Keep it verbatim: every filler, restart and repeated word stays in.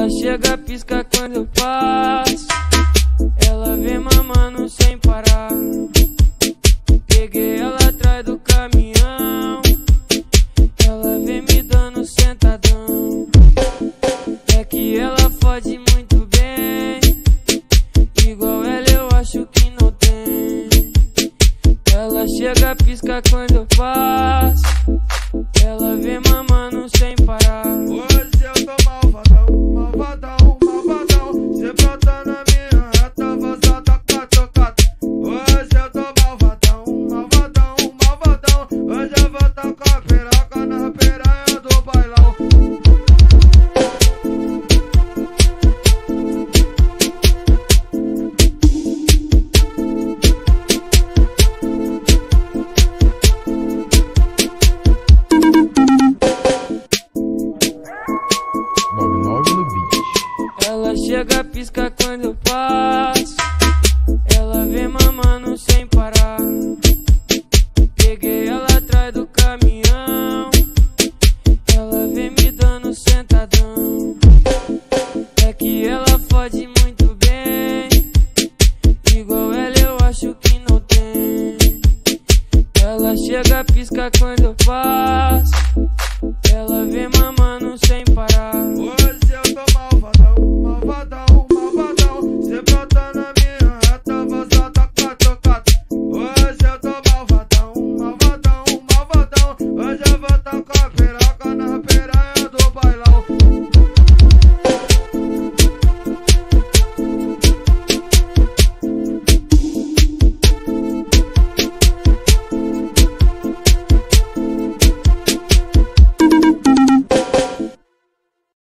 Ela chega, pisca quando eu passo. Ela vem mamando sem parar. Peguei ela atrás do caminhão. Ela vem me dando sentadão. É que ela fode muito bem. Igual ela eu acho que não tem. Ela chega, pisca quando eu passo. Ela vem mamando sem parar. Hoje eu tô malvadão, malvadão, malvadão. Cê brota na minha reta, vaza taca, tocata. Hoje eu tô malvadão, malvadão, malvadão. Hoje eu vou tacar piroca na piranha do bailão. noventa e nove no beat. Ela chega, pisca